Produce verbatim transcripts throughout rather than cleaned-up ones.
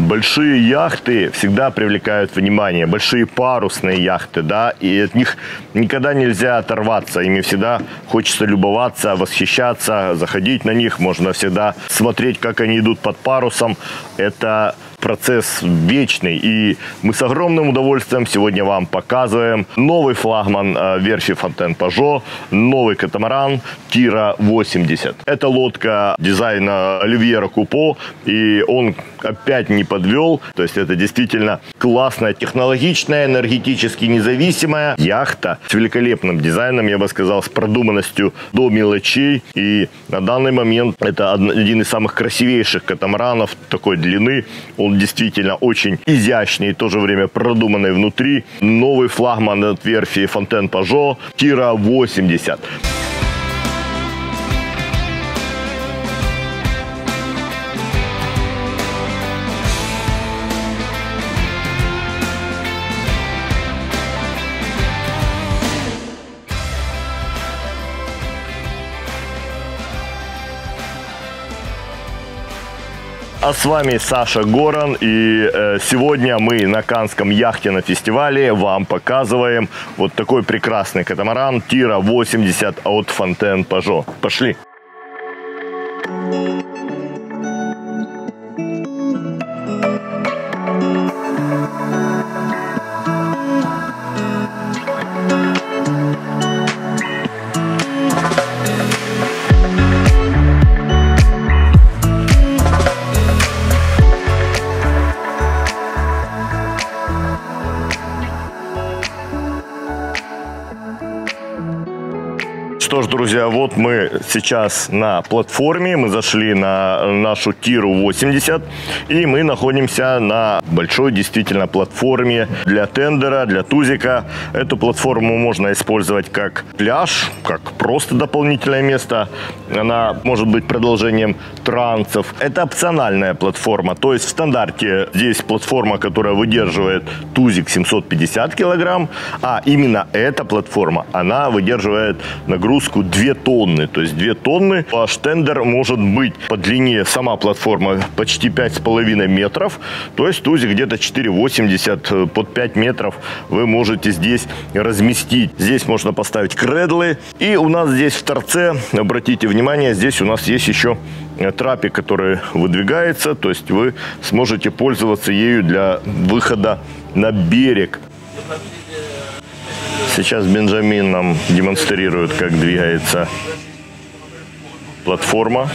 Большие яхты всегда привлекают внимание, большие парусные яхты, да, и от них никогда нельзя оторваться, ими всегда хочется любоваться, восхищаться, заходить на них, можно всегда смотреть, как они идут под парусом. Это процесс вечный, и мы с огромным удовольствием сегодня вам показываем новый флагман верфи Фонтен-Пажо, новый катамаран Тира восемьдесят. Это лодка дизайна Оливьера Купо, и он опять не подвел, то есть это действительно классная, технологичная, энергетически независимая яхта с великолепным дизайном, я бы сказал, с продуманностью до мелочей, и на данный момент это один из самых красивейших катамаранов такой длины. Он действительно очень изящный и в то же время продуманный внутри. Новый флагман от верфи Фонтен-Пажо Тира восемьдесят. А с вами Саша Горан, и э, сегодня мы на Каннском яхтенном фестивале вам показываем вот такой прекрасный катамаран Тира восемьдесят от Фонтен-Пажо. Пошли! Что ж, друзья, вот мы сейчас на платформе, мы зашли на нашу Тиру восемьдесят, и мы находимся на большой действительно платформе для тендера, для тузика. Эту платформу можно использовать как пляж, как просто дополнительное место. Она может быть продолжением трансов. Это опциональная платформа, то есть в стандарте здесь платформа, которая выдерживает тузик семьсот пятьдесят килограмм, а именно эта платформа, она выдерживает нагрузку две тонны, то есть две тонны. Ваш тендер может быть по длине, сама платформа почти пять с половиной метров, то есть тузик где-то четыре восемьдесят, под пять метров вы можете здесь разместить. Здесь можно поставить кредлы, и у нас здесь в торце, обратите внимание, здесь у нас есть еще трапик, который выдвигается, то есть вы сможете пользоваться ею для выхода на берег. Сейчас Бенджамин нам демонстрирует, как двигается платформа.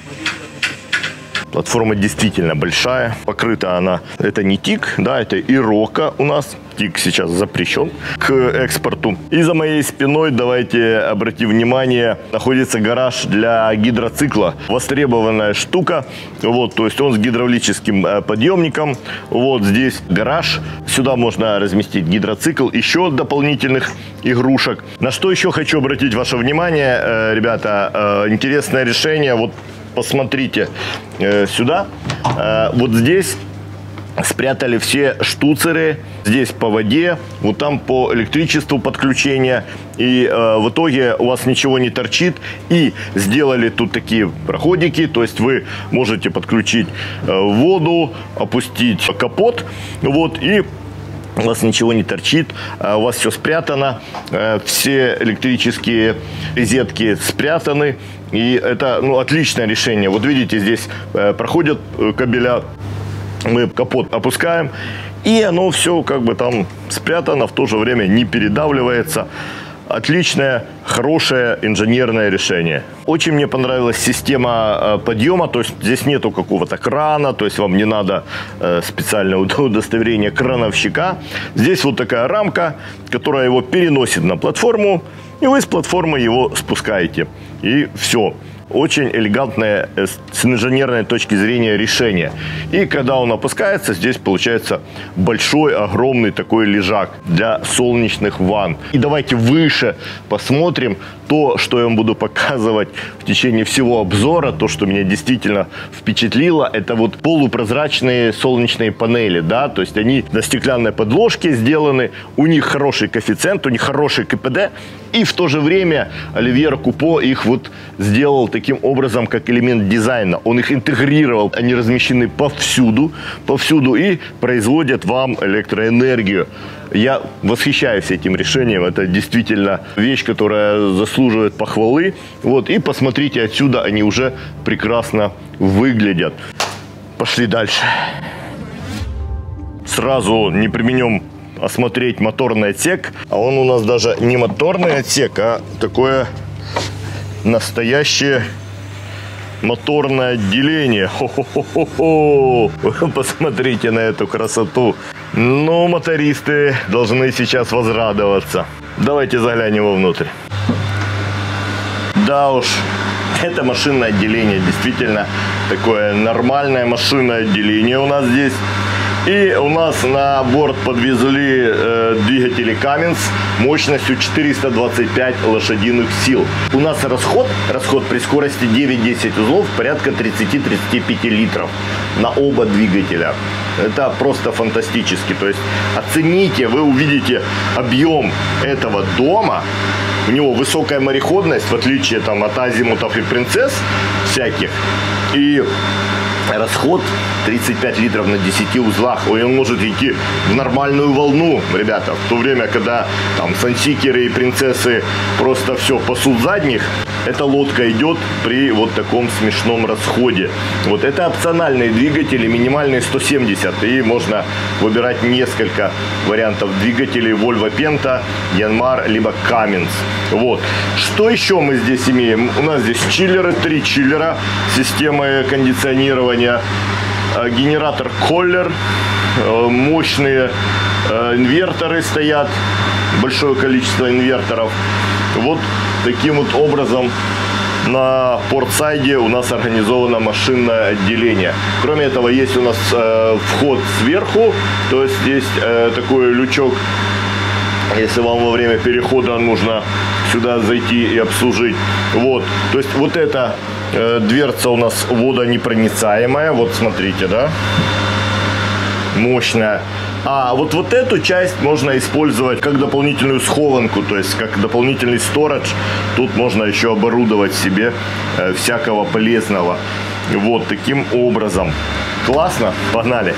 Платформа действительно большая. Покрыта она, это не тик, да, это ирока у нас. Тик сейчас запрещен к экспорту. И за моей спиной, давайте обратим внимание, находится гараж для гидроцикла. Востребованная штука. Вот, то есть он с гидравлическим подъемником. Вот здесь гараж. Сюда можно разместить гидроцикл. Еще дополнительных игрушек. На что еще хочу обратить ваше внимание, ребята. Интересное решение. Вот посмотрите сюда. Вот здесь спрятали все штуцеры. Здесь по воде, вот там по электричеству подключения. И э, в итоге у вас ничего не торчит. И сделали тут такие проходики. То есть вы можете подключить э, воду, опустить капот. Вот, и у вас ничего не торчит, у вас все спрятано, все электрические розетки спрятаны. И это, ну, отличное решение. Вот видите, здесь проходят кабеля, мы капот опускаем, и оно все как бы там спрятано, в то же время не передавливается. Отличное, хорошее инженерное решение. Очень мне понравилась система подъема, то есть здесь нету какого-то крана, то есть вам не надо специальное удостоверение крановщика. Здесь вот такая рамка, которая его переносит на платформу, и вы с платформы его спускаете. И все. Очень элегантное с инженерной точки зрения решение. И когда он опускается, здесь получается большой, огромный такой лежак для солнечных ванн. И давайте выше посмотрим то, что я вам буду показывать в течение всего обзора. То, что меня действительно впечатлило, это вот полупрозрачные солнечные панели, да, то есть они на стеклянной подложке сделаны, у них хороший коэффициент, у них хороший КПД, и в то же время Оливьер Купо их вот сделал таким образом, как элемент дизайна. Он их интегрировал, они размещены повсюду, повсюду и производят вам электроэнергию. Я восхищаюсь этим решением. Это действительно вещь, которая заслуживает похвалы. Вот, и посмотрите, отсюда они уже прекрасно выглядят. Пошли дальше. Сразу не применем осмотреть моторный отсек. А он у нас даже не моторный отсек, а такое настоящее моторное отделение. Хо-хо-хо-хо-хо. Посмотрите на эту красоту. Ну, мотористы должны сейчас возрадоваться. Давайте заглянем вовнутрь. Да уж, это машинное отделение. Действительно, такое нормальное машинное отделение у нас здесь. И у нас на борт подвезли э, двигатели Cummins мощностью четыреста двадцать пять лошадиных сил. У нас расход, расход при скорости девять-десять узлов порядка тридцать-тридцать пять литров на оба двигателя. Это просто фантастически. То есть оцените, вы увидите объем этого дома. У него высокая мореходность, в отличие там, от азимутов и принцесс всяких. И расход тридцать пять литров на десяти узлах. И он может идти в нормальную волну, ребята. В то время, когда там сансикеры и принцессы просто все пасут задних, эта лодка идет при вот таком смешном расходе. Вот это опциональные двигатели, минимальные сто семьдесят. И можно выбирать несколько вариантов двигателей Volvo Penta, Yanmar, либо Cummins. Вот. Что еще мы здесь имеем? У нас здесь чиллеры, три чиллера, системы кондиционирования, генератор Kohler, мощные инверторы стоят, большое количество инверторов. Вот таким вот образом на портсайде у нас организовано машинное отделение. Кроме этого, есть у нас э, вход сверху, то есть есть э, такой лючок, если вам во время перехода нужно сюда зайти и обслужить. Вот, то есть вот эта э, дверца у нас водонепроницаемая, вот смотрите, да, мощная. А вот, вот эту часть можно использовать как дополнительную схованку, то есть как дополнительный сторидж. Тут можно еще оборудовать себе э, всякого полезного. Вот таким образом. Классно? Погнали!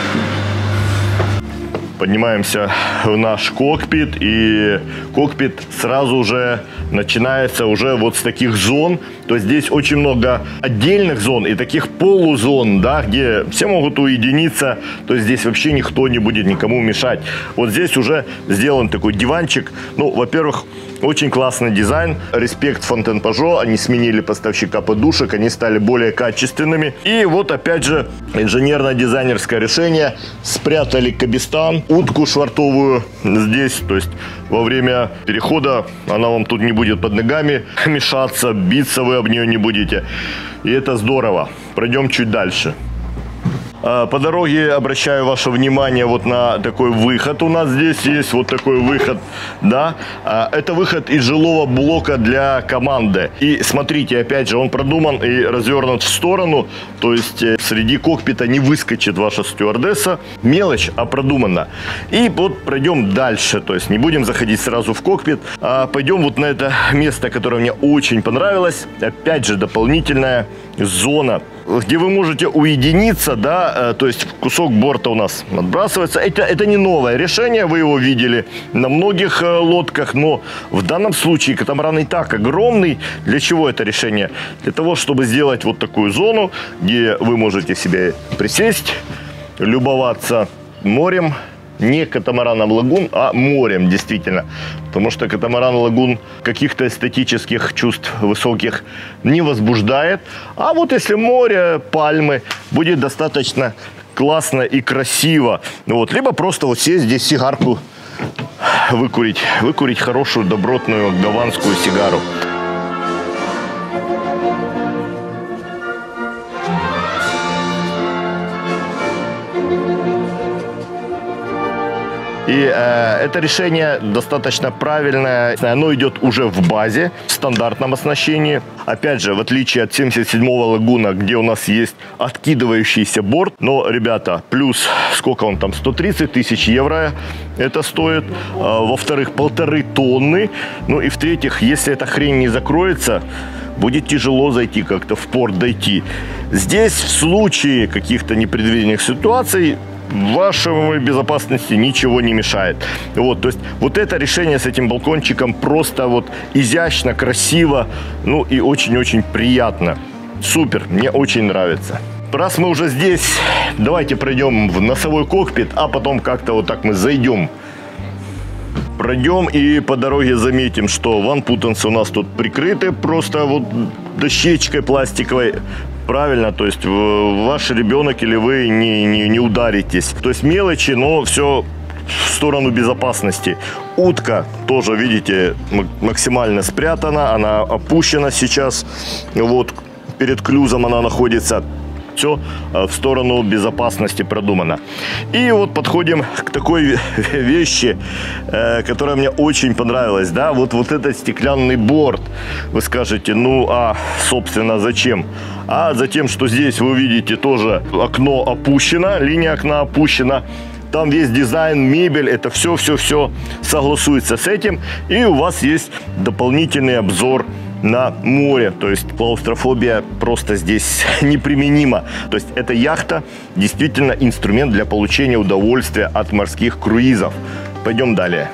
Поднимаемся в наш кокпит, и кокпит сразу же начинается уже вот с таких зон. То есть здесь очень много отдельных зон и таких полузон, да, где все могут уединиться. То есть здесь вообще никто не будет никому мешать. Вот здесь уже сделан такой диванчик. Ну, во-первых, очень классный дизайн. Респект Фонтен Пажо. Они сменили поставщика подушек, они стали более качественными. И вот опять же инженерно-дизайнерское решение. Спрятали кабестан, утку швартовую здесь. То есть во время перехода она вам тут не будет под ногами мешаться, биться вы об нее не будете. И это здорово. Пройдем чуть дальше. По дороге обращаю ваше внимание вот на такой выход. У нас здесь есть вот такой выход, да. Это выход из жилого блока для команды. И смотрите, опять же, он продуман и развернут в сторону. То есть среди кокпита не выскочит ваша стюардесса. Мелочь, а продуманно. И вот пройдем дальше. То есть не будем заходить сразу в кокпит, а пойдем вот на это место, которое мне очень понравилось. Опять же, дополнительная зона, где вы можете уединиться, да, то есть кусок борта у нас отбрасывается. Это, это не новое решение, вы его видели на многих лодках, но в данном случае катамаран и так огромный. Для чего это решение? Для того, чтобы сделать вот такую зону, где вы можете себе присесть, любоваться морем. Не катамараном лагун, а морем, действительно. Потому что катамаран лагун каких-то эстетических чувств высоких не возбуждает. А вот если море, пальмы, будет достаточно классно и красиво. Вот. Либо просто вот сесть здесь сигарку выкурить. Выкурить хорошую, добротную гаванскую сигару. И э, это решение достаточно правильное. Оно идет уже в базе, в стандартном оснащении. Опять же, в отличие от семьдесят седьмого лагуна, где у нас есть откидывающийся борт. Но, ребята, плюс, сколько он там, сто тридцать тысяч евро это стоит. А, во-вторых, полторы тонны. Ну и в-третьих, если эта хрень не закроется, будет тяжело зайти как-то в порт, дойти. Здесь в случае каких-то непредвиденных ситуаций вашей безопасности ничего не мешает. Вот, то есть вот это решение с этим балкончиком просто вот изящно, красиво, ну и очень-очень приятно. Супер, мне очень нравится. Раз мы уже здесь, давайте пройдем в носовой кокпит, а потом как-то вот так мы зайдем. Пройдем и по дороге заметим, что ванпутанцы у нас тут прикрыты просто вот дощечкой пластиковой. Правильно, то есть ваш ребенок или вы не, не, не ударитесь. То есть мелочи, но все в сторону безопасности. Утка тоже, видите, максимально спрятана, она опущена сейчас. Вот перед клюзом она находится. Все в сторону безопасности продумано. И вот подходим к такой вещи, которая мне очень понравилась. Да? Вот, вот этот стеклянный борт. Вы скажете, ну а собственно зачем? А затем, что здесь вы видите тоже окно опущено, линия окна опущена. Там весь дизайн, мебель, это все-все-все согласуется с этим. И у вас есть дополнительный обзор на море, то есть клаустрофобия просто здесь неприменима. То есть эта яхта действительно инструмент для получения удовольствия от морских круизов. Пойдем далее.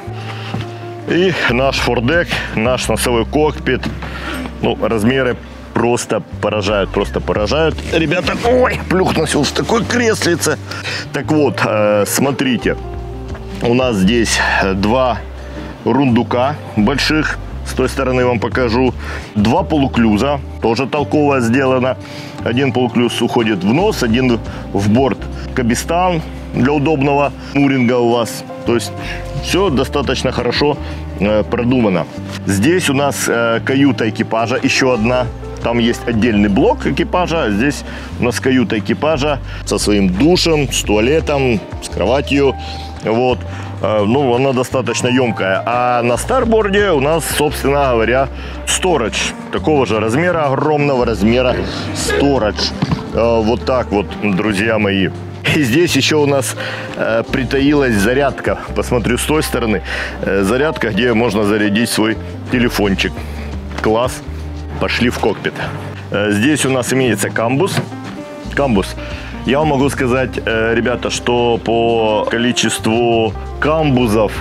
И наш фордек, наш носовой кокпит, ну, размеры просто поражают, просто поражают. Ребята, ой, плюхнулся в такой креслице. Так вот, э, смотрите, у нас здесь два рундука больших. С той стороны вам покажу. Два полуклюза, тоже толково сделано. Один полуклюз уходит в нос, один в борт кабестан для удобного муринга у вас. То есть все достаточно хорошо э, продумано. Здесь у нас э, каюта экипажа, еще одна. Там есть отдельный блок экипажа. Здесь у нас каюта экипажа со своим душем, с туалетом, с кроватью. Вот. Ну, она достаточно емкая. А на старборде у нас, собственно говоря, сторидж. Такого же размера, огромного размера сторидж. Вот так вот, друзья мои. И здесь еще у нас э, притаилась зарядка. Посмотрю с той стороны. Э, зарядка, где можно зарядить свой телефончик. Класс. Пошли в кокпит. Э, здесь у нас имеется камбус. Камбус. Я вам могу сказать, э, ребята, что по количеству камбузов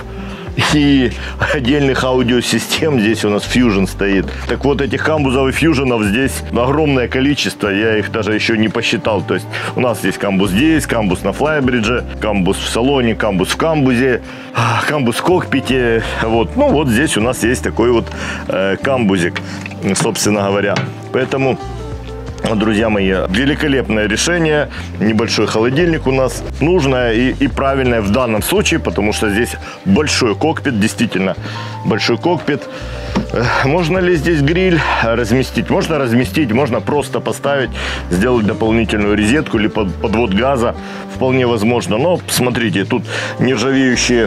и отдельных аудиосистем здесь у нас Fusion стоит. Так вот, этих камбузов и фьюженов здесь огромное количество. Я их даже еще не посчитал. То есть у нас есть камбуз здесь, камбуз на флайбридже, камбуз в салоне, камбуз в камбузе, камбуз в кокпите. Вот. Ну вот здесь у нас есть такой вот э, камбузик, собственно говоря. Поэтому, друзья мои, великолепное решение. Небольшой холодильник у нас. Нужное и, и правильное в данном случае, потому что здесь большой кокпит, действительно большой кокпит. Можно ли здесь гриль разместить? Можно разместить, можно просто поставить, сделать дополнительную розетку или под, подвод газа. Вполне возможно. Но смотрите, тут нержавеющие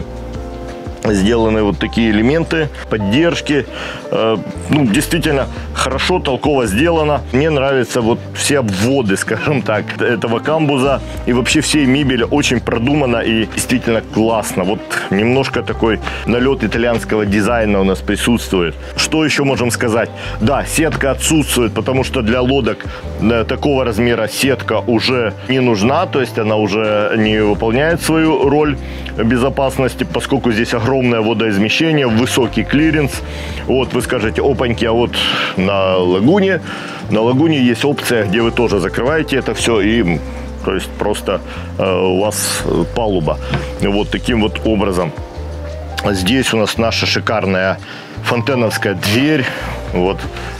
сделаны вот такие элементы поддержки. Э, ну, действительно хорошо, толково сделано. Мне нравятся вот все обводы, скажем так, этого камбуза. И вообще всей мебели очень продумано и действительно классно. Вот немножко такой налет итальянского дизайна у нас присутствует. Что еще можем сказать? Да, сетка отсутствует, потому что для лодок такого размера сетка уже не нужна. То есть она уже не выполняет свою роль безопасности, поскольку здесь огромное водоизмещение, высокий клиренс. Вот вы скажете, опаньки, а вот на лагуне, на лагуне есть опция, где вы тоже закрываете это все и, то есть просто э, у вас палуба. Вот таким вот образом. Здесь у нас наша шикарная фонтеновская дверь. Вот.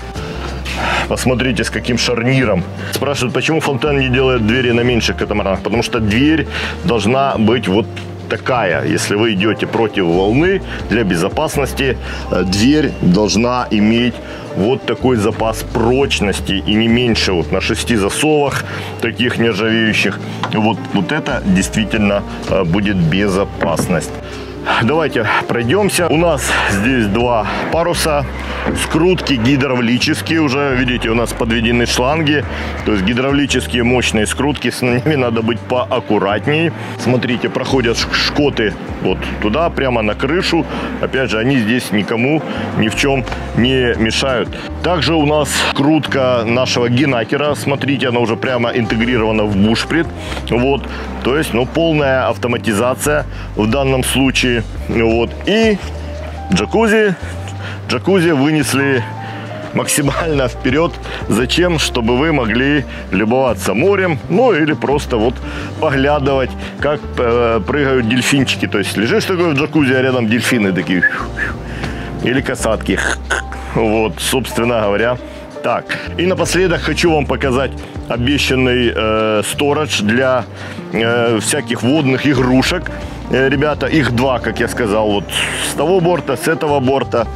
Посмотрите, с каким шарниром. Спрашивают, почему фонтен не делает двери на меньших катамаранах? Потому что дверь должна быть вот такая. Если вы идете против волны, для безопасности дверь должна иметь вот такой запас прочности и не меньше вот на шести засовах таких нержавеющих. Вот, вот это действительно будет безопасность. Давайте пройдемся. У нас здесь два паруса, скрутки гидравлические уже, видите, у нас подведены шланги, то есть гидравлические мощные скрутки, с ними надо быть поаккуратнее. Смотрите, проходят шкоты вот туда, прямо на крышу. Опять же, они здесь никому ни в чем не мешают. Также у нас крутка нашего генакера. Смотрите, она уже прямо интегрирована в бушприт. Вот. То есть, ну, полная автоматизация в данном случае. Вот. И джакузи. Джакузи вынесли максимально вперед. Зачем? Чтобы вы могли любоваться морем, ну или просто вот поглядывать, как э, прыгают дельфинчики. То есть лежишь такой в джакузи, а рядом дельфины такие. Или касатки. Вот, собственно говоря, так. И напоследок хочу вам показать обещанный э, сторидж для э, всяких водных игрушек. Э, ребята, их два, как я сказал, вот с того борта, с этого борта.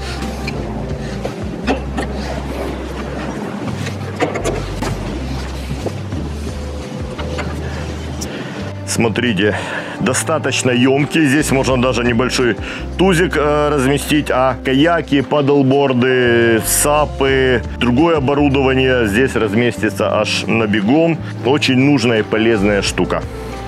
Смотрите, достаточно емкий. Здесь можно даже небольшой тузик э, разместить. А каяки, падлборды, сапы, другое оборудование здесь разместится аж на бегом. Очень нужная и полезная штука.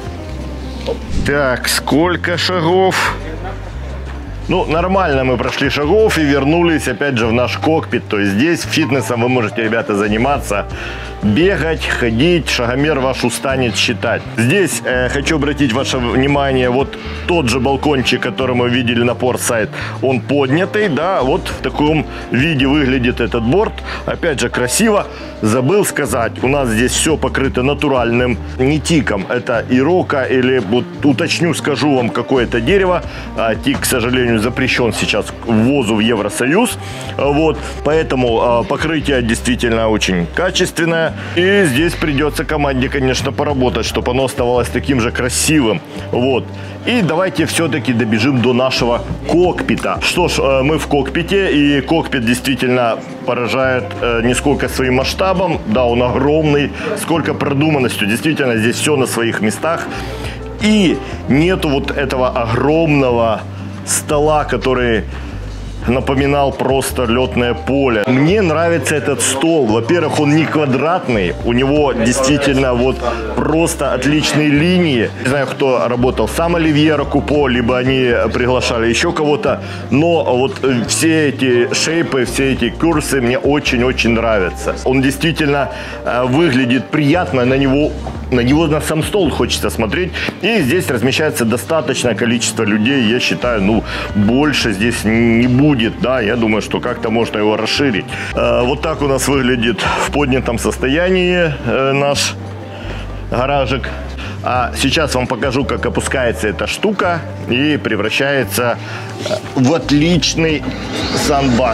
Так, сколько шагов? Ну, нормально мы прошли шагов и вернулись опять же в наш кокпит. То есть здесь фитнесом вы можете, ребята, заниматься. Бегать, ходить, шагомер ваш устанет считать. Здесь э, хочу обратить ваше внимание, вот тот же балкончик, который мы видели на порт-сайт, он поднятый, да, вот в таком виде выглядит этот борт. Опять же, красиво. Забыл сказать, у нас здесь все покрыто натуральным нитиком. Это ирока или, вот, уточню, скажу вам, какое это дерево. А, тик, к сожалению, запрещен сейчас к ввозу в Евросоюз. Вот, поэтому а, покрытие действительно очень качественное. И здесь придется команде, конечно, поработать, чтобы оно оставалось таким же красивым. Вот. И давайте все-таки добежим до нашего кокпита. Что ж, мы в кокпите, и кокпит действительно поражает не сколько своим масштабом, да, он огромный, сколько продуманностью. Действительно, здесь все на своих местах. И нету вот этого огромного стола, который напоминал просто летное поле. Мне нравится этот стол. Во-первых, он не квадратный, у него действительно вот просто отличные линии. Не знаю, кто работал, сам Оливье Купо, либо они приглашали еще кого-то, но вот все эти шейпы, все эти курсы мне очень-очень нравятся. Он действительно выглядит приятно, на него На него на сам стол хочется смотреть. И здесь размещается достаточное количество людей. Я считаю, ну, больше здесь не будет. Да, я думаю, что как-то можно его расширить. Э, вот так у нас выглядит в поднятом состоянии э, наш гаражик. А сейчас вам покажу, как опускается эта штука и превращается в отличный санбас.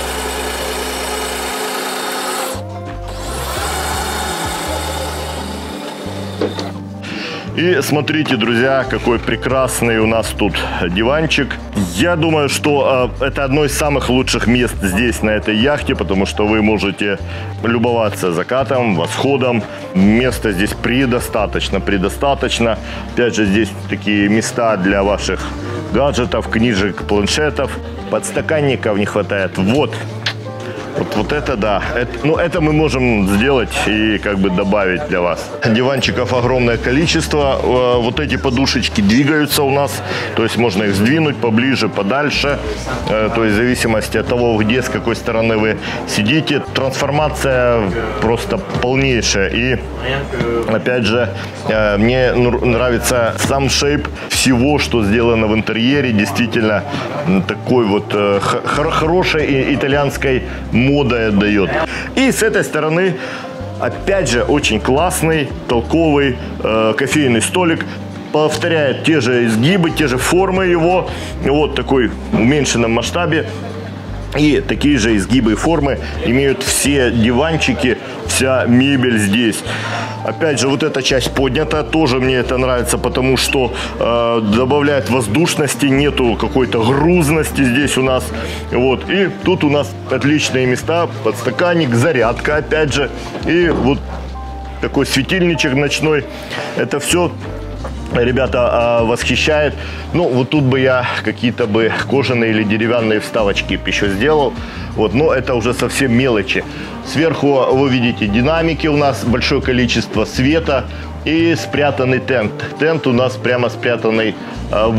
И смотрите, друзья, какой прекрасный у нас тут диванчик. Я думаю, что э, это одно из самых лучших мест здесь, на этой яхте, потому что вы можете любоваться закатом, восходом. Места здесь предостаточно, предостаточно. Опять же, здесь такие места для ваших гаджетов, книжек, планшетов. Подстаканников не хватает. Вот. Вот, вот это да. Это, ну, это мы можем сделать и как бы добавить для вас. Диванчиков огромное количество. Вот эти подушечки двигаются у нас. То есть можно их сдвинуть поближе, подальше. То есть в зависимости от того, где, с какой стороны вы сидите. Трансформация просто полнейшая. И опять же, мне нравится сам шейп всего, что сделано в интерьере. Действительно такой вот хорошей итальянской мода дает. И с этой стороны, опять же, очень классный, толковый э, кофейный столик. Повторяет те же изгибы, те же формы его. Вот такой в уменьшенном масштабе. И такие же изгибы и формы имеют все диванчики, вся мебель здесь. Опять же, вот эта часть поднята, тоже мне это нравится, потому что э, добавляет воздушности, нету какой-то грузности здесь у нас. Вот. И тут у нас отличные места, подстаканник, зарядка, опять же. И вот такой светильничек ночной. Это все, ребята, восхищает. Ну, вот тут бы я какие-то бы кожаные или деревянные вставочки еще сделал. Вот, но это уже совсем мелочи. Сверху вы видите динамики, у нас большое количество света и спрятанный тент. Тент у нас прямо спрятанный в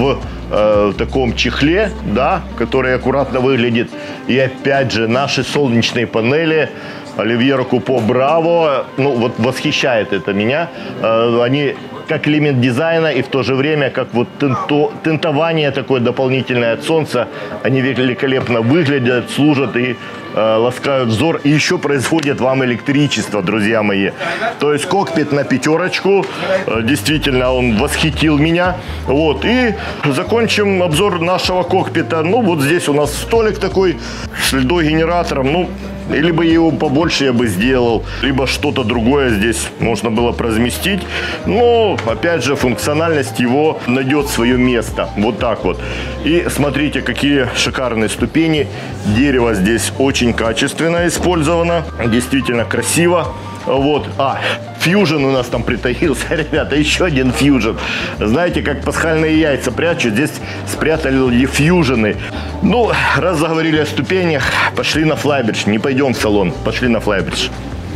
э, таком чехле, да, который аккуратно выглядит. И опять же, наши солнечные панели Оливье Купо Браво, ну вот восхищает это меня. Э, они как элемент дизайна и в то же время как вот тенто, тентование такое дополнительное от солнца. Они великолепно выглядят, служат и э, ласкают взор. И еще производят вам электричество, друзья мои. То есть кокпит на пятерочку. Э, действительно, он восхитил меня. Вот. И закончим обзор нашего кокпита. Ну, вот здесь у нас столик такой с льдогенератором. Ну, либо его побольше я бы сделал, либо что-то другое здесь можно было бы разместить. Но, опять же, функциональность его найдет свое место. Вот так вот. И смотрите, какие шикарные ступени. Дерево здесь очень качественно использовано. Действительно красиво. Вот. А, фьюжн у нас там притаился, ребята, еще один фьюжн. Знаете, как пасхальные яйца прячут, здесь спрятали фьюжны. Ну, раз заговорили о ступенях, пошли на флайбридж. Не пойдем в салон, пошли на флайбридж.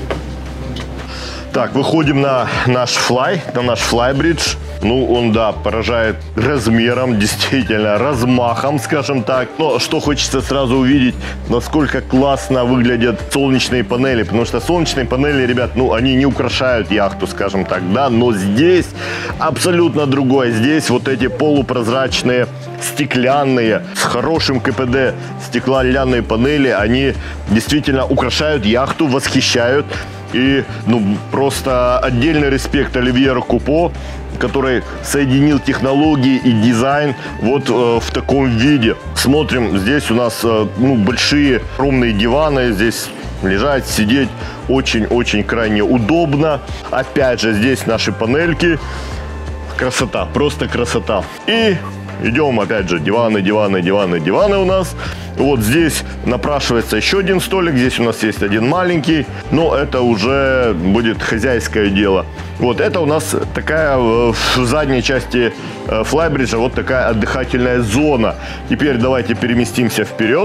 Так, выходим на наш флай, на наш флайбридж. Ну, он, да, поражает размером, действительно, размахом, скажем так. Но что хочется сразу увидеть, насколько классно выглядят солнечные панели. Потому что солнечные панели, ребят, ну, они не украшают яхту, скажем так, да. Но здесь абсолютно другое. Здесь вот эти полупрозрачные, стеклянные, с хорошим КПД стеклянные панели, они действительно украшают яхту, восхищают. И, ну, просто отдельный респект Оливье Купо, который соединил технологии и дизайн вот э, в таком виде. Смотрим, здесь у нас э, ну, большие огромные диваны, здесь лежать, сидеть очень-очень крайне удобно. Опять же, здесь наши панельки. Красота, просто красота. И идем, опять же, диваны, диваны, диваны, диваны у нас. Вот здесь напрашивается еще один столик. Здесь у нас есть один маленький. Но это уже будет хозяйское дело. Вот это у нас такая в задней части флайбриджа вот такая отдыхательная зона. Теперь давайте переместимся вперед.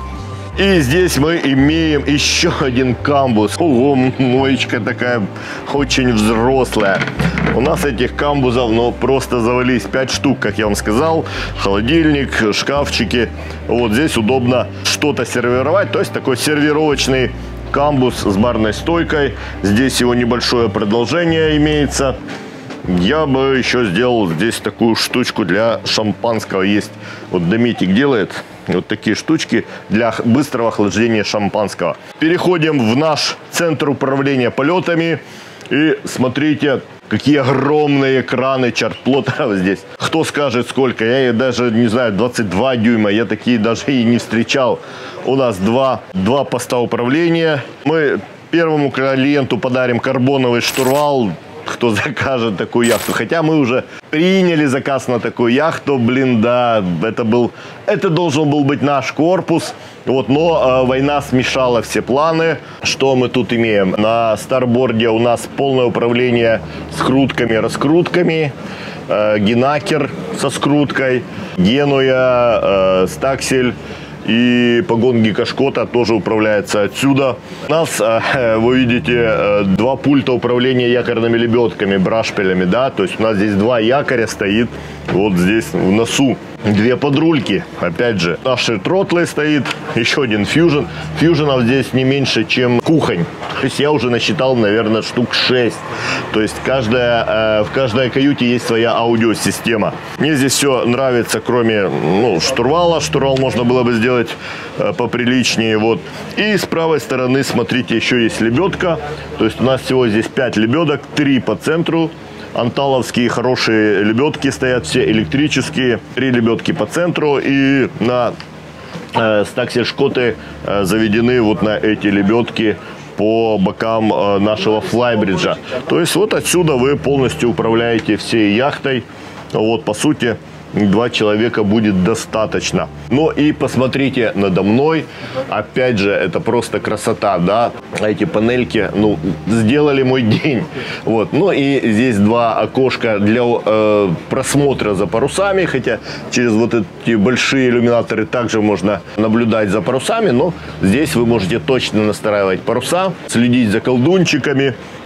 И здесь мы имеем еще один камбуз. Ого, моечка такая очень взрослая. У нас этих камбузов, ну, просто завались пять штук, как я вам сказал. Холодильник, шкафчики. Вот здесь удобно что-то сервировать. То есть такой сервировочный камбуз с барной стойкой. Здесь его небольшое продолжение имеется. Я бы еще сделал здесь такую штучку для шампанского. Есть, вот Дометик делает вот такие штучки для быстрого охлаждения шампанского. Переходим в наш центр управления полетами. И смотрите, какие огромные экраны чарт-плоттеров здесь. Кто скажет сколько? Я даже не знаю, двадцать два дюйма. Я такие даже и не встречал. У нас два, два поста управления. Мы первому клиенту подарим карбоновый штурвал, кто закажет такую яхту. Хотя мы уже приняли заказ на такую яхту. Блин, да, это был, это должен был быть наш корпус. Вот, но э, война смешала все планы. Что мы тут имеем? На старборде у нас полное управление скрутками, раскрутками. Э, Генакер со скруткой. Генуя, э, Стаксель. И погон Гикошкота тоже управляется отсюда. У нас, вы видите, два пульта управления якорными лебедками, брашпилями, да. То есть у нас здесь два якоря стоит вот здесь в носу. Две подрульки, опять же. Наши тротлы стоит, еще один фьюжн. Фьюжнов здесь не меньше, чем кухонь. То есть я уже насчитал, наверное, штук шесть. То есть каждая, в каждой каюте есть своя аудиосистема. Мне здесь все нравится, кроме ну, штурвала. Штурвал можно было бы сделать поприличнее. Вот. И с правой стороны, смотрите, еще есть лебедка. То есть у нас всего здесь пять лебедок, три по центру. Анталовские хорошие лебедки стоят, все электрические. Три лебедки по центру. И на э, стаксель-шкоты э, заведены вот на эти лебедки по бокам э, нашего флайбриджа. То есть вот отсюда вы полностью управляете всей яхтой. Вот по сути два человека будет достаточно. Но и посмотрите надо мной. Опять же, это просто красота, да. Эти панельки, ну, сделали мой день. Вот. Ну и здесь два окошка для э, просмотра за парусами. Хотя через вот эти большие иллюминаторы также можно наблюдать за парусами. Но здесь вы можете точно настраивать паруса, следить за колдунчиками.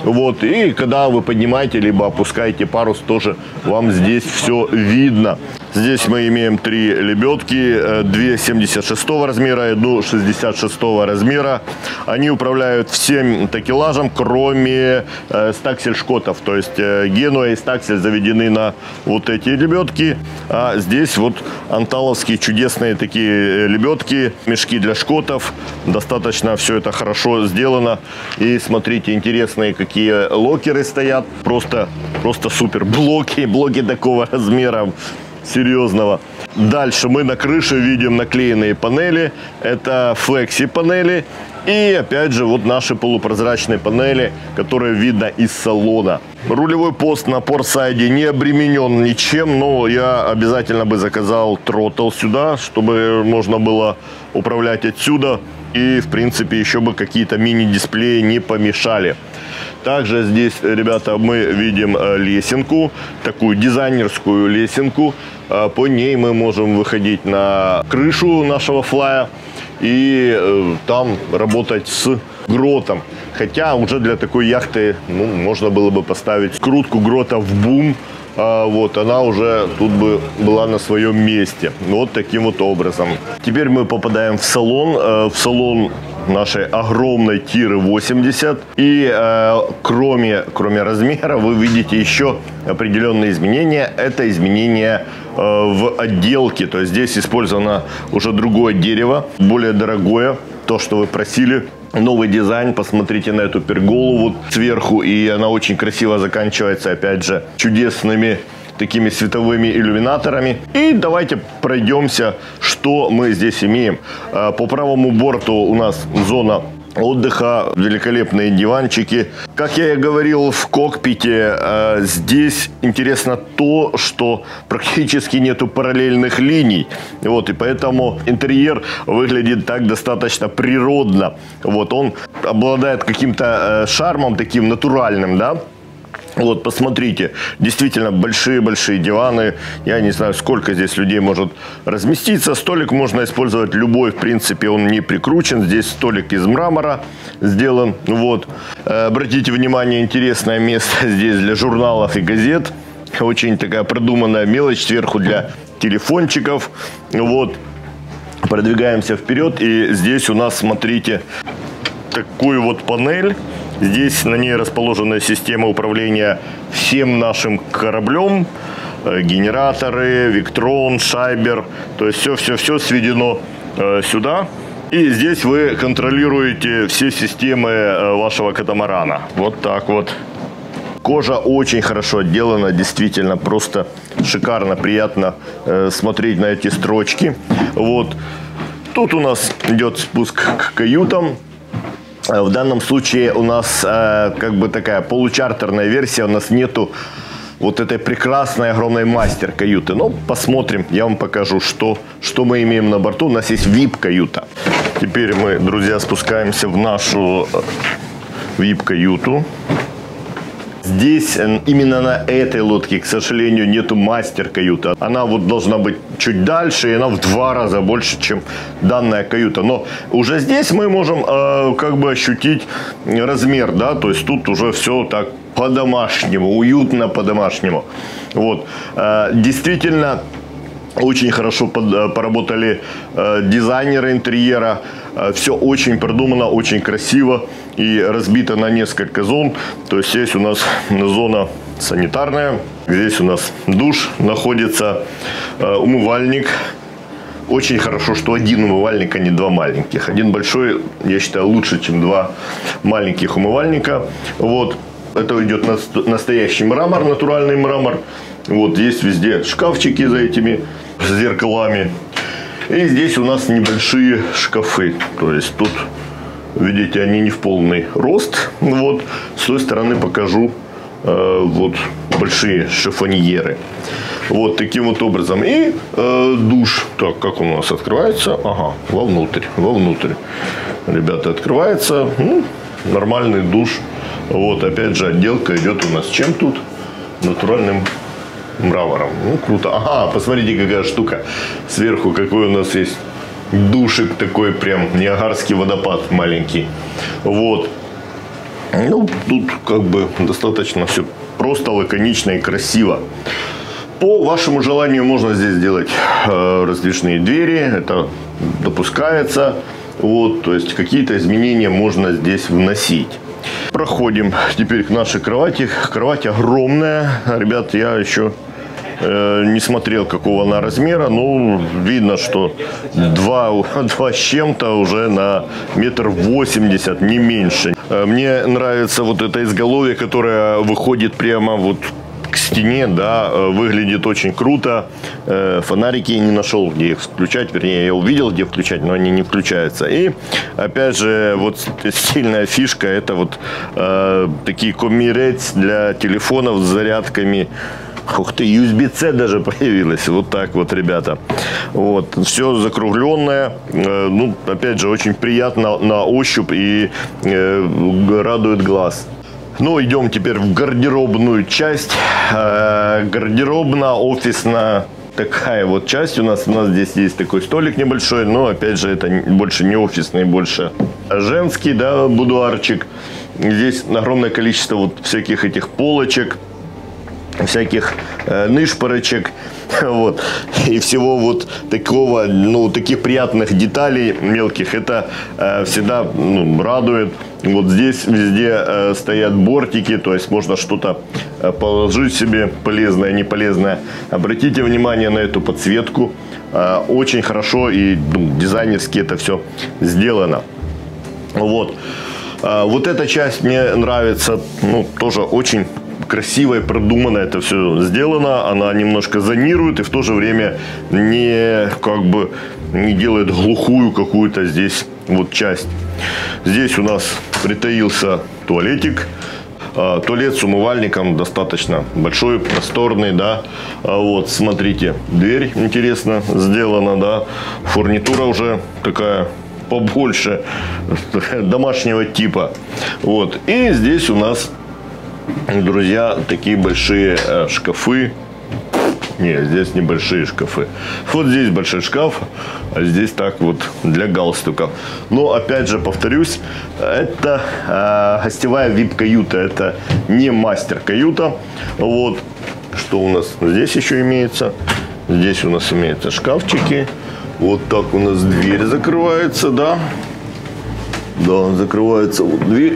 Вот, и когда вы поднимаете, либо опускаете парус, тоже вам здесь все видно. Здесь мы имеем три лебедки, две семьдесят шестого размера и одну шестьдесят шестого размера. Они управляют всем такелажем, кроме э, стаксель-шкотов. То есть э, Генуа и стаксель заведены на вот эти лебедки. А здесь вот анталовские чудесные такие лебедки, мешки для шкотов. Достаточно все это хорошо сделано. И смотрите, интересные какие локеры стоят. Просто, просто супер. Блоки, блоки такого размера. Серьезного. Дальше мы на крыше видим наклеенные панели. Это флекси панели. И опять же вот наши полупрозрачные панели, которые видно из салона. Рулевой пост на портсайде не обременен ничем, но я обязательно бы заказал тротл сюда, чтобы можно было управлять отсюда. И в принципе еще бы какие-то мини-дисплеи не помешали. Также здесь, ребята, мы видим лесенку, такую дизайнерскую лесенку. По ней мы можем выходить на крышу нашего флая и там работать с гротом. Хотя уже для такой яхты, ну, можно было бы поставить скрутку грота в бум. Вот, она уже тут бы была на своем месте. Вот таким вот образом. Теперь мы попадаем в салон. В салон нашей огромной Тиры восемьдесят. И э, кроме, кроме размера вы видите еще определенные изменения. Это изменения э, в отделке. То есть здесь использовано уже другое дерево, более дорогое. То, что вы просили. Новый дизайн, посмотрите на эту перголу вот сверху, и она очень красиво заканчивается, опять же, чудесными такими световыми иллюминаторами. И давайте пройдемся, что мы здесь имеем. По правому борту у нас зона отдыха, великолепные диванчики. Как я и говорил в кокпите, здесь интересно то, что практически нету параллельных линий. Вот, и поэтому интерьер выглядит так достаточно природно. Вот, он обладает каким-то шармом таким натуральным, да. Вот, посмотрите, действительно большие-большие диваны. Я не знаю, сколько здесь людей может разместиться. Столик можно использовать любой, в принципе, он не прикручен. Здесь столик из мрамора сделан. Вот. Обратите внимание, интересное место здесь для журналов и газет. Очень такая продуманная мелочь сверху для телефончиков. Вот. Продвигаемся вперед. И здесь у нас, смотрите, такую вот панель. Здесь на ней расположена система управления всем нашим кораблем. Генераторы, Виктрон, Шайбер. То есть все-все-все сведено э, сюда. И здесь вы контролируете все системы э, вашего катамарана. Вот так вот. Кожа очень хорошо отделана. Действительно просто шикарно, приятно э, смотреть на эти строчки. Вот. Тут у нас идет спуск к каютам. В данном случае у нас э, как бы такая получартерная версия. У нас нету вот этой прекрасной огромной мастер-каюты. Но посмотрим, я вам покажу, что, что мы имеем на борту. У нас есть ви ай пи-каюта. Теперь мы, друзья, спускаемся в нашу ви ай пи-каюту. Здесь именно на этой лодке, к сожалению, нету мастер-каюты. Она вот должна быть чуть дальше, и она в два раза больше, чем данная каюта. Но уже здесь мы можем э, как бы ощутить размер, да, то есть тут уже все так по-домашнему, уютно по-домашнему. Вот. Э, действительно, очень хорошо под, поработали э, дизайнеры интерьера. Э, все очень продумано, очень красиво и разбито на несколько зон. То есть здесь у нас зона санитарная, здесь у нас душ находится, э, умывальник. Очень хорошо, что один умывальник, а не два маленьких. Один большой, я считаю, лучше, чем два маленьких умывальника. Вот. Это идет настоящий мрамор, натуральный мрамор. Вот есть везде шкафчики за этими зеркалами. И здесь у нас небольшие шкафы. То есть тут, видите, они не в полный рост. Вот. С той стороны покажу э, вот большие шифоньеры. Вот таким вот образом. И э, душ. Так, как он у нас открывается? Ага, вовнутрь. Вовнутрь. Ребята, открывается. Ну, нормальный душ. Вот, опять же, отделка идет у нас чем тут? Натуральным мрамором. Ну, круто. Ага, посмотрите, какая штука. Сверху какой у нас есть душик такой, прям Ниагарский водопад маленький. Вот. Ну, тут как бы достаточно все просто, лаконично и красиво. По вашему желанию можно здесь сделать э, раздвижные двери, это допускается. Вот, то есть какие-то изменения можно здесь вносить. Проходим теперь к нашей кровати. Кровать огромная. Ребят, я еще э, не смотрел, какого она размера. Но видно, что два, два с чем-то уже на метр восемьдесят, не меньше. Мне нравится вот это изголовье, которое выходит прямо вот к стене, да, выглядит очень круто. Фонарики не нашел, где их включать, вернее, я увидел, где включать, но они не включаются. И, опять же, вот сильная фишка, это вот э, такие комирец для телефонов с зарядками. Ух ты, ю эс би-C даже появилась. Вот так вот, ребята. Вот. Все закругленное. Э, ну, опять же, очень приятно на ощупь и э, радует глаз. Ну, идем теперь в гардеробную часть. Э, гардеробно-офисная такая вот часть у нас. У нас здесь есть такой столик небольшой, но, опять же, это больше не офисный, больше женский, да, будуарчик. Здесь огромное количество вот всяких этих полочек, всяких э, нышпорочек, вот, и всего вот такого, ну, таких приятных деталей мелких, это э, всегда, ну, радует. Вот здесь везде э, стоят бортики, то есть можно что-то э, положить себе полезное, не полезное. Обратите внимание на эту подсветку, э, очень хорошо и, ну, дизайнерски это все сделано. Вот, э, вот эта часть мне нравится, ну, тоже очень красиво и продуманно это все сделано. Она немножко зонирует и в то же время не, как бы, не делает глухую какую-то здесь вот часть. Здесь у нас притаился туалетик. Туалет с умывальником достаточно большой, просторный, да. Вот, смотрите, дверь интересно сделана, да. Фурнитура уже такая побольше, домашнего типа. Вот, и здесь у нас, друзья, такие большие э, шкафы. Нет, здесь небольшие шкафы. Вот здесь большой шкаф, а здесь так вот для галстуков. Но, опять же, повторюсь, это э, гостевая вип-каюта. Это не мастер-каюта. Вот. Что у нас здесь еще имеется? Здесь у нас имеются шкафчики. Вот так у нас дверь закрывается, да. Да, закрывается вот дверь.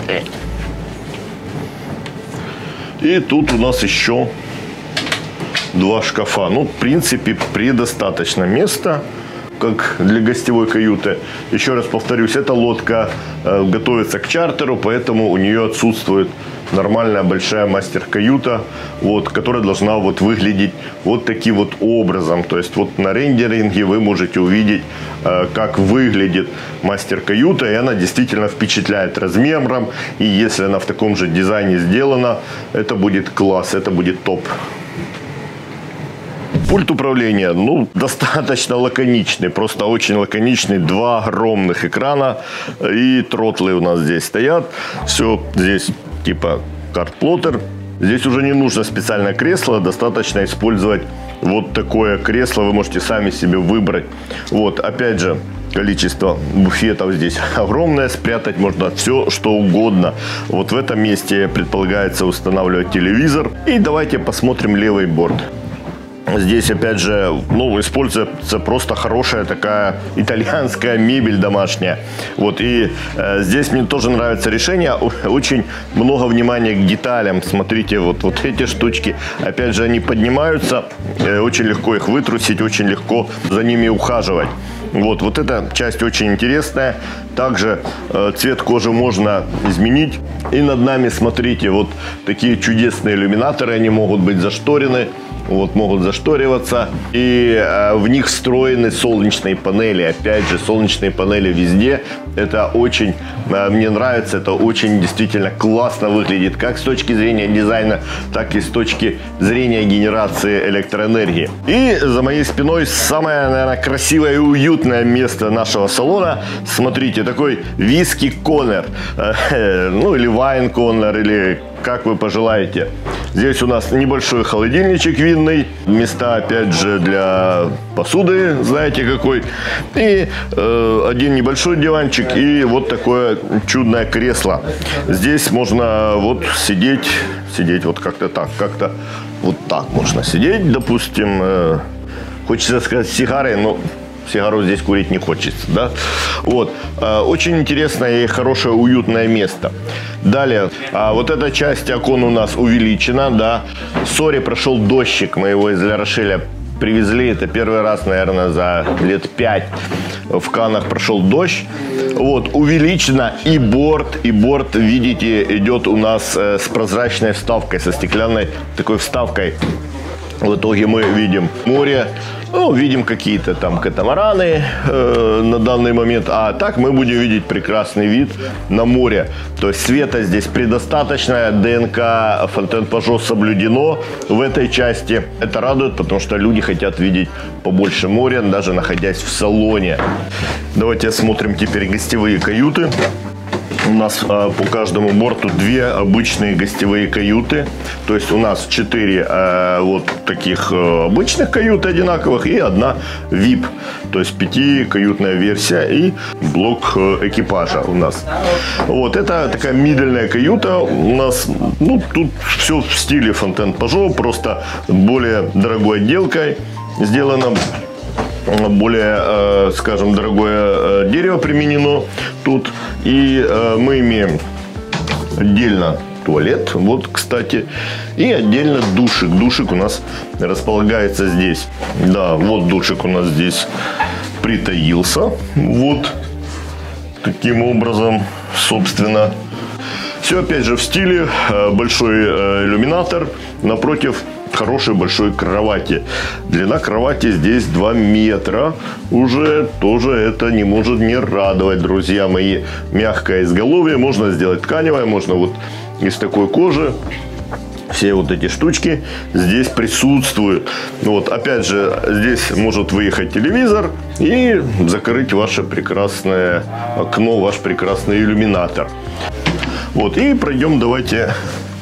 И тут у нас еще два шкафа. Ну, в принципе, предостаточно места, как для гостевой каюты. Еще раз повторюсь, эта лодка э, готовится к чартеру, поэтому у нее отсутствует нормальная большая мастер-каюта, вот, которая должна вот выглядеть вот таким вот образом. То есть вот на рендеринге вы можете увидеть, э, как выглядит мастер-каюта, и она действительно впечатляет размером. И если она в таком же дизайне сделана, это будет класс, это будет топ. Пульт управления, ну, достаточно лаконичный, просто очень лаконичный. Два огромных экрана и тротлы у нас здесь стоят. Все здесь типа карт-плоттер. Здесь уже не нужно специальное кресло, достаточно использовать вот такое кресло. Вы можете сами себе выбрать. Вот, опять же, количество буфетов здесь огромное. Спрятать можно все, что угодно. Вот в этом месте предполагается устанавливать телевизор. И давайте посмотрим левый борт. Здесь, опять же, ну, используется просто хорошая такая итальянская мебель домашняя. Вот, и э, здесь мне тоже нравится решение. Очень много внимания к деталям. Смотрите, вот, вот эти штучки. Опять же, они поднимаются. Э, очень легко их вытрусить, очень легко за ними ухаживать. Вот, вот эта часть очень интересная. Также э, цвет кожи можно изменить. И над нами, смотрите, вот такие чудесные иллюминаторы. Они могут быть зашторены. Вот, могут зашториваться. И э, в них встроены солнечные панели. Опять же, солнечные панели везде. Это очень, э, мне нравится, это очень действительно классно выглядит. Как с точки зрения дизайна, так и с точки зрения генерации электроэнергии. И за моей спиной самое, наверное, красивое и уютное место нашего салона. Смотрите, такой виски Коннор. Э, ну, или вайн Коннор, или как вы пожелаете. Здесь у нас небольшой холодильничек винный, места опять же для посуды, знаете какой, и э, один небольшой диванчик и вот такое чудное кресло. Здесь можно вот сидеть, сидеть вот как-то так, как-то вот так можно сидеть, допустим, э, хочется сказать с сигарой, но сигару здесь курить не хочется, да? Вот. Очень интересное и хорошее, уютное место. Далее, вот эта часть окон у нас увеличена, да. Сори, прошел дождик, мы его из Ля-Рошеля привезли. Это первый раз, наверное, за лет пять в Каннах прошел дождь. Вот, увеличено и борт, и борт, видите, идет у нас с прозрачной вставкой, со стеклянной такой вставкой. В итоге мы видим море, ну, видим какие-то там катамараны э, на данный момент, а так мы будем видеть прекрасный вид на море. То есть света здесь предостаточно, ДНК Fontaine Pajot соблюдено в этой части. Это радует, потому что люди хотят видеть побольше моря, даже находясь в салоне. Давайте осмотрим теперь гостевые каюты. У нас э, по каждому борту две обычные гостевые каюты. То есть у нас четыре э, вот таких э, обычных каюты одинаковых и одна ви ай пи. То есть пятикаютная версия и блок э, экипажа у нас. Вот это такая мидельная каюта. У нас, ну, тут все в стиле Fontaine Pajot, просто более дорогой отделкой сделано. Более, э, скажем, дорогое э, дерево применено тут. И э, мы имеем отдельно туалет, вот, кстати, и отдельно душик. Душик у нас располагается здесь. Да, вот душик у нас здесь притаился. Вот таким образом, собственно. Все опять же в стиле. Большой э, иллюминатор. Напротив хорошей большой кровати. Длина кровати здесь два метра. Уже тоже это не может не радовать, друзья мои. Мягкое изголовье. Можно сделать тканевое, можно вот из такой кожи. Все вот эти штучки здесь присутствуют. Вот, опять же, здесь может выехать телевизор и закрыть ваше прекрасное окно, ваш прекрасный иллюминатор. Вот, и пройдем, давайте,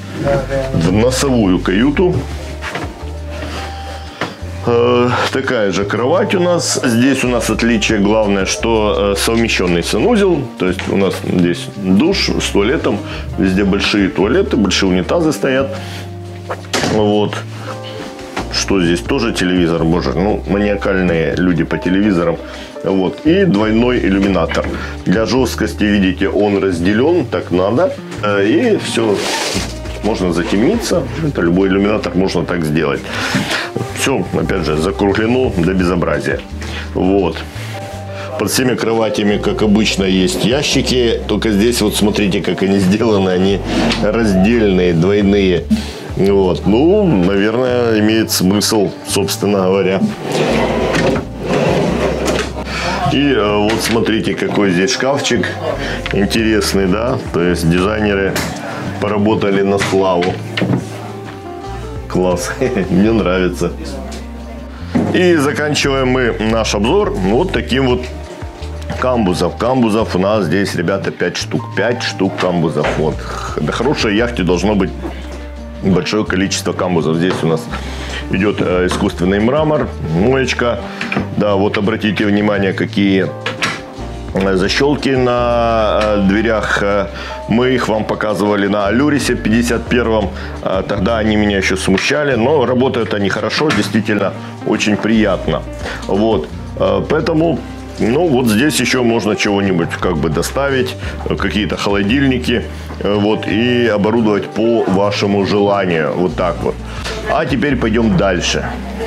в носовую каюту. Э, такая же кровать у нас. Здесь у нас отличие главное, что э, совмещенный санузел. То есть у нас здесь душ с туалетом. Везде большие туалеты, большие унитазы стоят. Вот. Что здесь? Тоже телевизор, боже. Ну, маниакальные люди по телевизорам. Вот. И двойной иллюминатор. Для жесткости, видите, он разделен, так надо. Э, и все. Можно затемниться. Это любой иллюминатор можно так сделать. Все, опять же, закруглено до безобразия. Вот. Под всеми кроватями, как обычно, есть ящики. Только здесь вот смотрите, как они сделаны. Они раздельные, двойные. Вот. Ну, наверное, имеет смысл, собственно говоря. И вот смотрите, какой здесь шкафчик интересный, да. То есть дизайнеры поработали на славу. Класс, мне нравится. И заканчиваем мы наш обзор вот таким вот камбузов. Камбузов у нас здесь, ребята, пять штук. пять штук камбузов. Вот. На хорошей яхте должно быть большое количество камбузов. Здесь у нас идет искусственный мрамор, моечка. Да, вот обратите внимание, какие защелки на дверях. Мы их вам показывали на Алюрисе пятьдесят первом. Тогда они меня еще смущали, но работают они хорошо, действительно очень приятно. Вот, поэтому, ну, вот здесь еще можно чего-нибудь как бы доставить, какие-то холодильники, вот, и оборудовать по вашему желанию, вот так вот. А теперь пойдем дальше.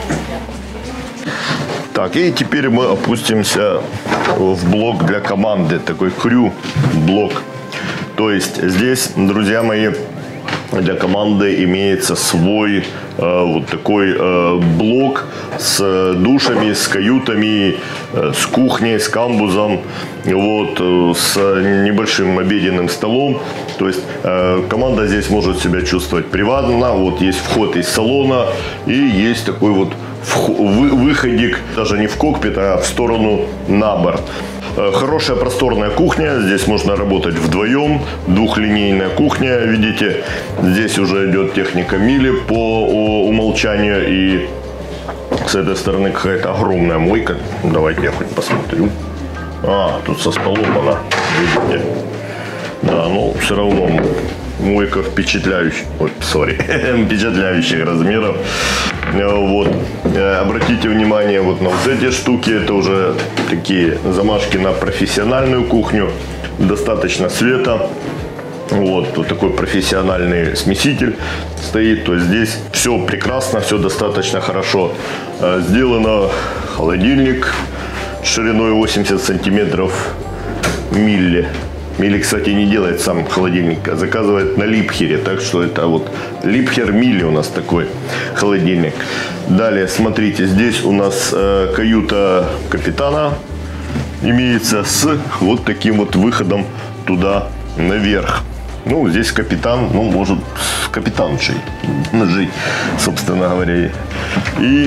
Так, и теперь мы опустимся в блок для команды, такой крю-блок. То есть здесь, друзья мои, для команды имеется свой э, вот такой э, блок с душами, с каютами, э, с кухней, с камбузом, вот, э, с небольшим обеденным столом. То есть э, команда здесь может себя чувствовать приватно. Вот есть вход из салона и есть такой вот выходик, даже не в кокпит, а в сторону на борт. Хорошая просторная кухня. Здесь можно работать вдвоем. Двухлинейная кухня, видите. Здесь уже идет техника мили по умолчанию. И с этой стороны какая-то огромная мойка. Давайте я хоть посмотрю. А, тут со столом она, видите. Да, но все равно мойка впечатляющая. Ой, сори, впечатляющих размеров. Вот. Обратите внимание вот на вот эти штуки. Это уже такие замашки на профессиональную кухню. Достаточно света. Вот, вот такой профессиональный смеситель стоит. То есть здесь все прекрасно, все достаточно хорошо сделано. Холодильник шириной восемьдесят сантиметров. Милли. Милли, кстати, не делает сам холодильник, а заказывает на Липхере. Так что это вот Липхер Милли у нас такой холодильник. Далее, смотрите, здесь у нас э, каюта капитана имеется с вот таким вот выходом туда наверх. Ну, здесь капитан, ну, может с капитаншей жить, собственно говоря. И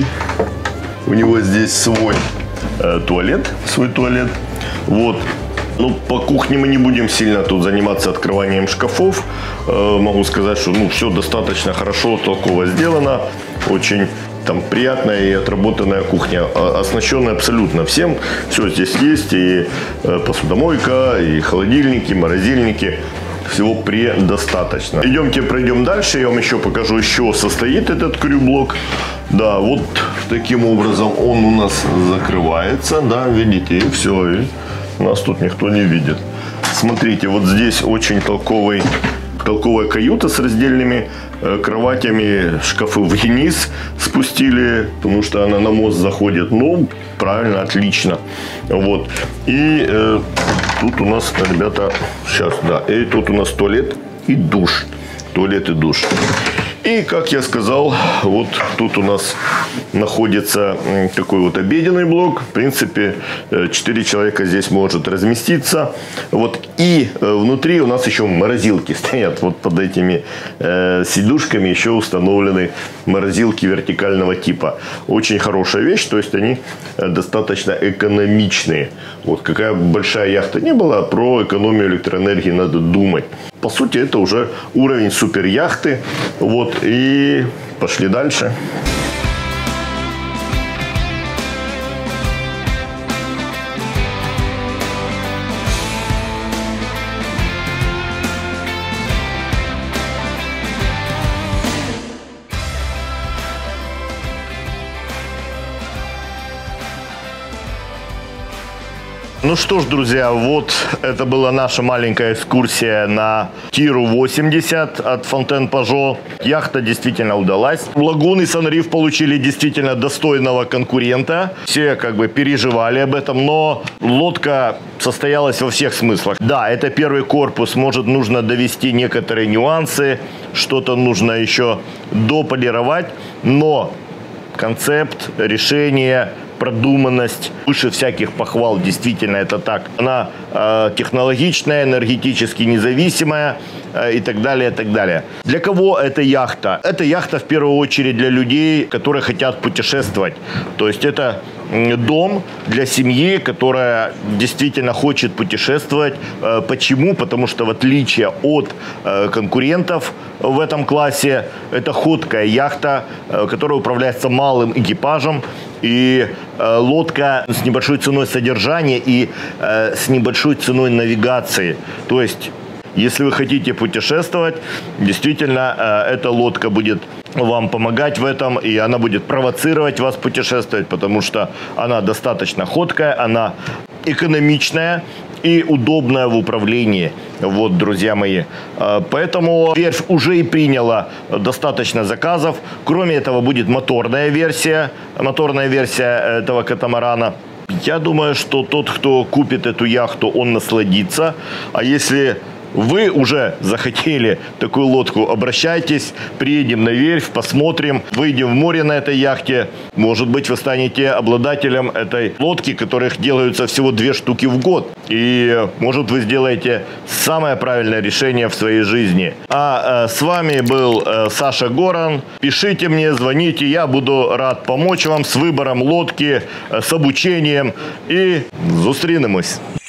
у него здесь свой э, туалет, свой туалет. Вот. Ну, по кухне мы не будем сильно тут заниматься открыванием шкафов. Э, могу сказать, что ну, все достаточно хорошо, толково сделано. Очень там приятная и отработанная кухня, оснащенная абсолютно всем. Все здесь есть, и э, посудомойка, и холодильники, и морозильники. Всего предостаточно. Идемте пройдем дальше. Я вам еще покажу, из чего состоит этот крю-блок. Да, вот таким образом он у нас закрывается. Да, видите, и все. И нас тут никто не видит. Смотрите, вот здесь очень толковый, толковая каюта с раздельными э, кроватями. Шкафы вниз спустили, потому что она на мост заходит. Ну, правильно, отлично. Вот. И э, тут у нас, ребята, сейчас, да, и тут у нас туалет и душ. Туалет и душ. И, как я сказал, вот тут у нас находится такой вот обеденный блок. В принципе, четыре человека здесь может разместиться. Вот. И внутри у нас еще морозилки стоят. Вот под этими э, сидушками еще установлены морозилки вертикального типа. Очень хорошая вещь. То есть они достаточно экономичные. Вот какая большая яхта не была, про экономию электроэнергии надо думать. По сути, это уже уровень суперяхты. Вот, и пошли дальше. Ну что ж, друзья, вот это была наша маленькая экскурсия на Тиру восемьдесят от Фонтен Пажо. Яхта действительно удалась. Лагун и Санриф получили действительно достойного конкурента. Все как бы переживали об этом, но лодка состоялась во всех смыслах. Да, это первый корпус, может нужно довести некоторые нюансы, что-то нужно еще дополировать, но концепт, решение, продуманность выше всяких похвал, действительно это так. Она э, технологичная, энергетически независимая э, и так далее, и так далее. Для кого эта яхта? Это яхта в первую очередь для людей, которые хотят путешествовать. То есть это дом для семьи, которая действительно хочет путешествовать. Э, почему? Потому что в отличие от э, конкурентов в этом классе, это ходкая яхта, э, которая управляется малым экипажем. И э, лодка с небольшой ценой содержания и э, с небольшой ценой навигации. То есть, если вы хотите путешествовать, действительно, э, эта лодка будет вам помогать в этом, и она будет провоцировать вас путешествовать, потому что она достаточно ходкая, она экономичная и удобная в управлении. Вот, друзья мои. Поэтому верфь уже и приняла достаточно заказов. Кроме этого будет моторная версия, моторная версия этого катамарана. Я думаю, что тот, кто купит эту яхту, он насладится. А если вы уже захотели такую лодку, обращайтесь, приедем на верфь, посмотрим, выйдем в море на этой яхте. Может быть, вы станете обладателем этой лодки, которых делаются всего две штуки в год. И, может, вы сделаете самое правильное решение в своей жизни. А э, с вами был э, Саша Горан. Пишите мне, звоните, я буду рад помочь вам с выбором лодки, э, с обучением. И зустрінемось.